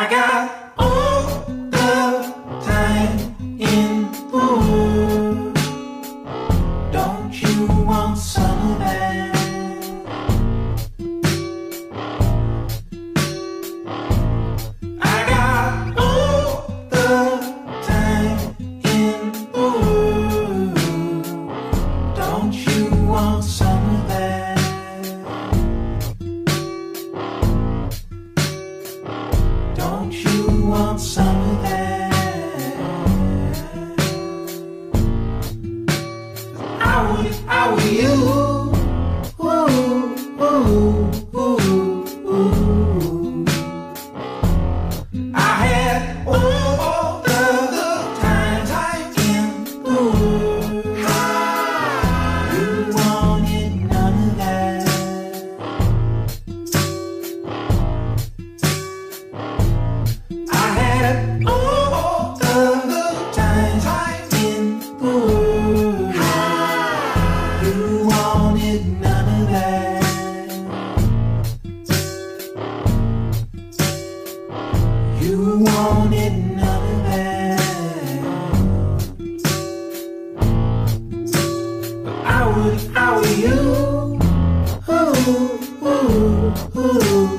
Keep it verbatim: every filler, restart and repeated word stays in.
I got all the time in the world. Don't you want some of that? I got all the time in the world. Don't you want some of that? Don't you want some of that? I would if I were you. Ooh, ooh, ooh, ooh. I had all the time in the world. You wanted none of that. I had all the time in the world. You wanted none of that. You wanted none of that. But I would if I were you. Ooh, ooh, ooh.